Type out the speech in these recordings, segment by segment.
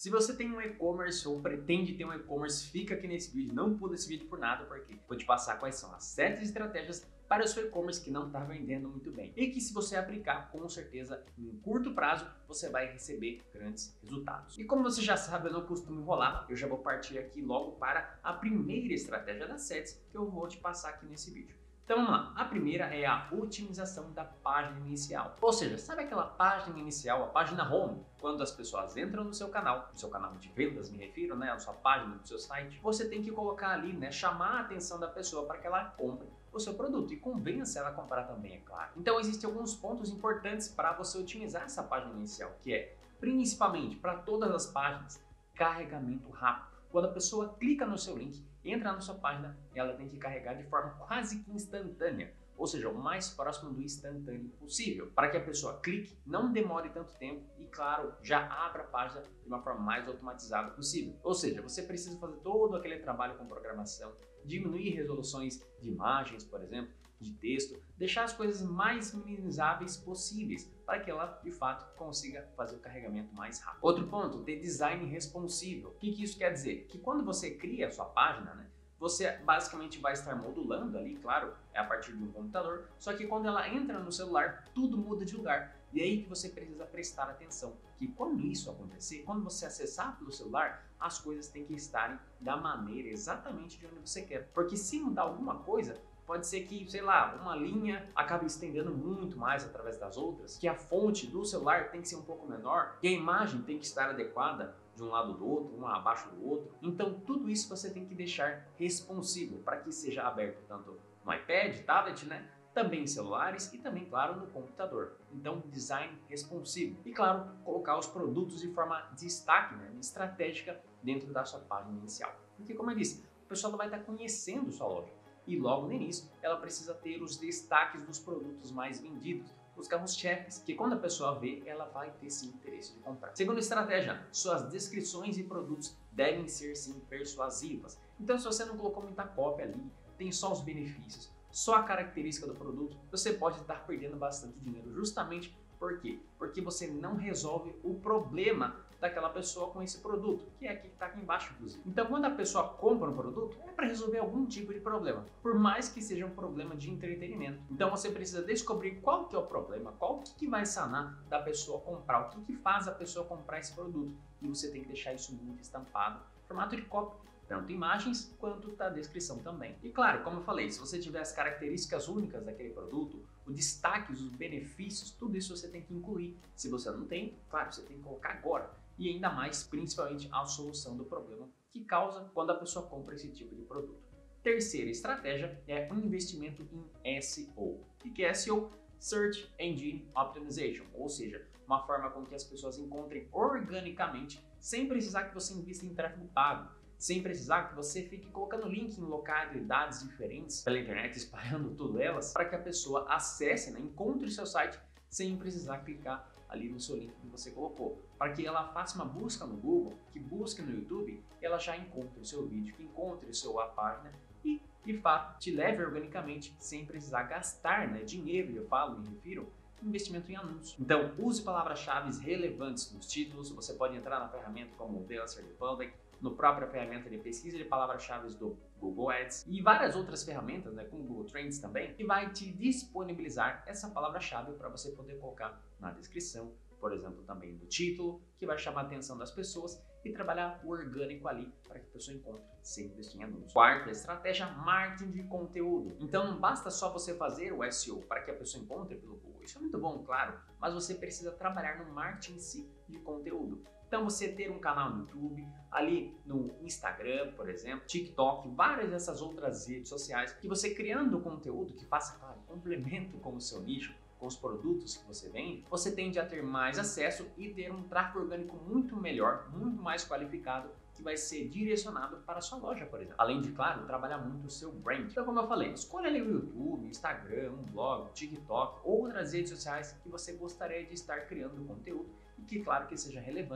Se você tem um e-commerce ou pretende ter um e-commerce, fica aqui nesse vídeo, não pula esse vídeo por nada, porque vou te passar quais são as 7 estratégias para o seu e-commerce que não está vendendo muito bem. E que se você aplicar, com certeza, em curto prazo, você vai receber grandes resultados. E como você já sabe, eu não costumo enrolar, eu já vou partir aqui logo para a primeira estratégia das 7 que eu vou te passar aqui nesse vídeo. Então vamos lá, a primeira é a otimização da página inicial. Ou seja, sabe aquela página inicial, a página home, quando as pessoas entram no seu canal de vendas me refiro, né, a sua página do seu site, você tem que colocar ali, né, chamar a atenção da pessoa para que ela compre o seu produto e convença ela a comprar também, é claro. Então existem alguns pontos importantes para você otimizar essa página inicial, que é, principalmente para todas as páginas, carregamento rápido. Quando a pessoa clica no seu link, entra na sua página, ela tem que carregar de forma quase que instantânea, ou seja, o mais próximo do instantâneo possível, para que a pessoa clique, não demore tanto tempo e, claro, já abra a página de uma forma mais automatizada possível. Ou seja, você precisa fazer todo aquele trabalho com programação, diminuir resoluções de imagens, por exemplo, de texto, deixar as coisas mais minimizáveis possíveis para que ela, de fato, consiga fazer o carregamento mais rápido. Outro ponto, ter design responsível. O que isso quer dizer? Que quando você cria a sua página, né, você basicamente vai estar modulando ali, claro, é a partir de um computador, só que quando ela entra no celular, tudo muda de lugar. E é aí que você precisa prestar atenção, que quando isso acontecer, quando você acessar pelo celular, as coisas têm que estarem da maneira exatamente de onde você quer. Porque se mudar alguma coisa, pode ser que, sei lá, uma linha acabe estendendo muito mais através das outras, que a fonte do celular tem que ser um pouco menor, que a imagem tem que estar adequada de um lado do outro, um abaixo do outro. Então tudo isso você tem que deixar responsível para que seja aberto tanto no iPad, tablet, né? Também em celulares e também, claro, no computador. Então, design responsivo. E, claro, colocar os produtos de forma de destaque, né, estratégica dentro da sua página inicial. Porque, como eu disse, o pessoal vai estar conhecendo sua loja. E logo no início, ela precisa ter os destaques dos produtos mais vendidos, os carros-chefes, que quando a pessoa vê, ela vai ter sim interesse de comprar. Segunda estratégia, suas descrições e produtos devem ser sim persuasivas. Então, se você não colocou muita cópia ali, tem só os benefícios, só a característica do produto, você pode estar perdendo bastante dinheiro. Justamente por quê? Porque você não resolve o problema daquela pessoa com esse produto, que é aqui que está aqui embaixo, inclusive. Então, quando a pessoa compra um produto, é para resolver algum tipo de problema, por mais que seja um problema de entretenimento. Então, você precisa descobrir qual que é o problema, qual que vai sanar da pessoa comprar, o que faz a pessoa comprar esse produto. E você tem que deixar isso muito estampado, formato de cópia, tanto imagens quanto da descrição também. E claro, como eu falei, se você tiver as características únicas daquele produto, o destaque, os benefícios, tudo isso você tem que incluir. Se você não tem, claro, você tem que colocar agora. E ainda mais, principalmente, a solução do problema que causa quando a pessoa compra esse tipo de produto. Terceira estratégia é o investimento em SEO. O que é SEO? Search Engine Optimization, ou seja, uma forma com que as pessoas encontrem organicamente, sem precisar que você invista em tráfego pago, sem precisar que você fique colocando link em localidades diferentes pela internet, espalhando tudo elas, para que a pessoa acesse, né, encontre o seu site sem precisar clicar ali no seu link que você colocou. Para que ela faça uma busca no Google, que busque no YouTube, ela já encontre o seu vídeo, que encontre a sua página e, de fato, te leve organicamente sem precisar gastar, né, dinheiro, me refiro, investimento em anúncios. Então, use palavras-chave relevantes nos títulos. Você pode entrar na ferramenta como o The Answer Republic, no própria ferramenta de pesquisa de palavras-chave do Google Ads e várias outras ferramentas, né, como o Google Trends também, que vai te disponibilizar essa palavra-chave para você poder colocar na descrição, por exemplo, também no título, que vai chamar a atenção das pessoas e trabalhar o orgânico ali para que a pessoa encontre sem investir em anúncios. Quarta estratégia, marketing de conteúdo. Então não basta só você fazer o SEO para que a pessoa encontre pelo Google. Isso é muito bom, claro, mas você precisa trabalhar no marketing em si de conteúdo. Então você ter um canal no YouTube, ali no Instagram, por exemplo, TikTok, várias dessas outras redes sociais, que você criando conteúdo que faça, claro, complemento com o seu nicho, com os produtos que você vende, você tende a ter mais acesso e ter um tráfego orgânico muito melhor, muito mais qualificado, que vai ser direcionado para a sua loja, por exemplo. Além de, claro, trabalhar muito o seu brand. Então, como eu falei, escolha ali o YouTube, Instagram, um blog, TikTok, outras redes sociais que você gostaria de estar criando conteúdo e que, claro, que seja relevante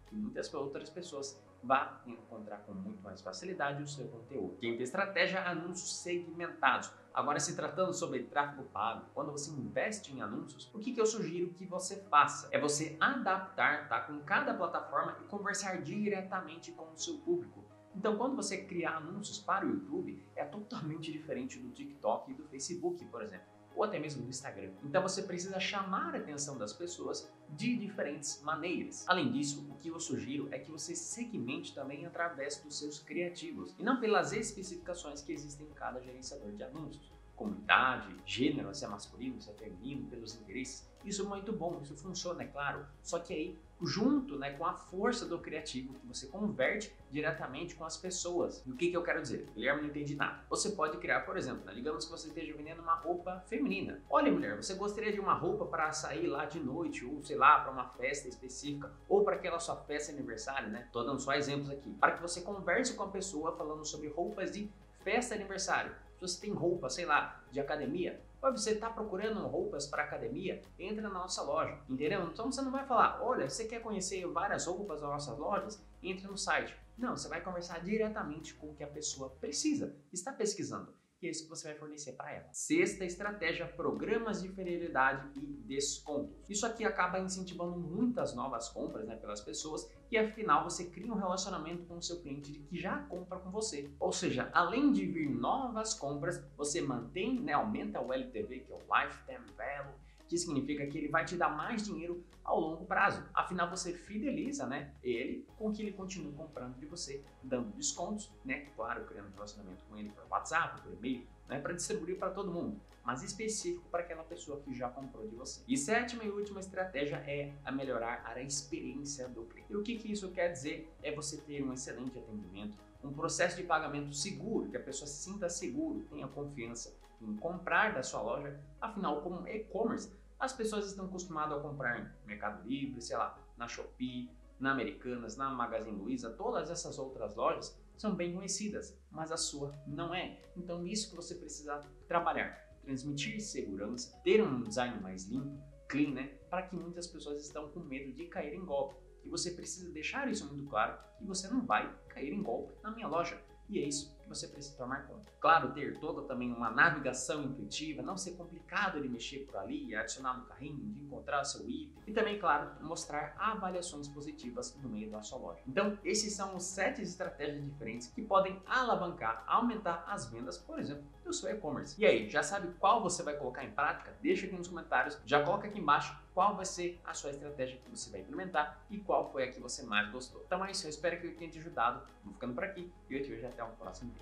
que muitas outras pessoas vão encontrar com muito mais facilidade o seu conteúdo. Quinta estratégia, anúncios segmentados. Agora, se tratando sobre tráfego pago, quando você investe em anúncios, o que eu sugiro que você faça? É você adaptar, tá, com cada plataforma e conversar diretamente com o seu público. Então, quando você criar anúncios para o YouTube, é totalmente diferente do TikTok e do Facebook, por exemplo, ou até mesmo do Instagram. Então, você precisa chamar a atenção das pessoas de diferentes maneiras. Além disso, o que eu sugiro é que você segmente também através dos seus criativos e não pelas especificações que existem em cada gerenciador de anúncios. Como idade, gênero, se é masculino, se é feminino, pelos interesses. Isso é muito bom, isso funciona, é claro. Só que aí, junto, com a força do criativo, que você converte diretamente com as pessoas. E o que eu quero dizer? Guilherme, não entendi nada. Você pode criar, por exemplo, digamos que você esteja vendendo uma roupa feminina. Olha, mulher, você gostaria de uma roupa para sair lá de noite, ou sei lá, para uma festa específica, ou para aquela sua festa de aniversário, né? Tô dando só exemplos aqui. Para que você converse com a pessoa falando sobre roupas de festa de aniversário. Se você tem roupa, sei lá, de academia, ou você está procurando roupas para academia, entra na nossa loja, entendeu? Então você não vai falar, olha, você quer conhecer várias roupas das nossas lojas? Entre no site. Não, você vai conversar diretamente com o que a pessoa precisa, está pesquisando. E é isso que você vai fornecer para ela. Sexta estratégia, programas de fidelidade e descontos. Isso aqui acaba incentivando muitas novas compras, pelas pessoas e afinal você cria um relacionamento com o seu cliente que já compra com você. Ou seja, além de vir novas compras, você mantém, aumenta o LTV, que é o Lifetime Value, que significa que ele vai te dar mais dinheiro ao longo prazo. Afinal, você fideliza, ele com que ele continue comprando de você, dando descontos, claro, criando relacionamento com ele por WhatsApp, por e-mail, para distribuir para todo mundo, mas específico para aquela pessoa que já comprou de você. E sétima e última estratégia é a melhorar a experiência do cliente. E o que isso quer dizer? É você ter um excelente atendimento, um processo de pagamento seguro, que a pessoa se sinta seguro, tenha confiança em comprar da sua loja. Afinal, como e-commerce, as pessoas estão acostumadas a comprar em Mercado Livre, sei lá, na Shopee, na Americanas, na Magazine Luiza, todas essas outras lojas são bem conhecidas, mas a sua não é. Então, isso que você precisa trabalhar, transmitir segurança, ter um design mais limpo, clean, para que muitas pessoas estão com medo de cair em golpe. E você precisa deixar isso muito claro, que você não vai cair em golpe na minha loja. E é isso que você precisa tomar conta. Claro, ter toda também uma navegação intuitiva, não ser complicado de mexer por ali, adicionar no carrinho, de encontrar seu IP e também, claro, mostrar avaliações positivas no meio da sua loja. Então, esses são os 7 estratégias diferentes que podem alavancar, aumentar as vendas, por exemplo, do seu e-commerce. E aí, já sabe qual você vai colocar em prática? Deixa aqui nos comentários, já coloca aqui embaixo qual vai ser a sua estratégia que você vai implementar e qual foi a que você mais gostou. Então é isso, eu espero que eu tenha te ajudado. Vou ficando por aqui e eu te vejo até o próximo vídeo.